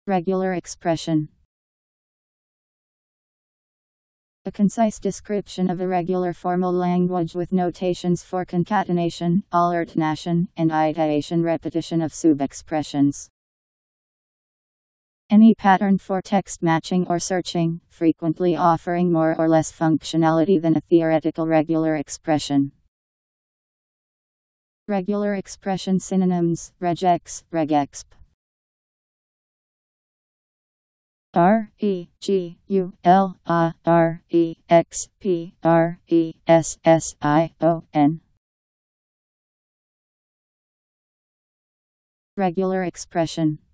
Regular expression. A concise description of a regular formal language with notations for concatenation, alternation, and iteration, repetition of subexpressions. Any pattern for text matching or searching, frequently offering more or less functionality than a theoretical regular expression. Regular expression synonyms: regex, regexp. REGULAREXPRESSION. Regular expression.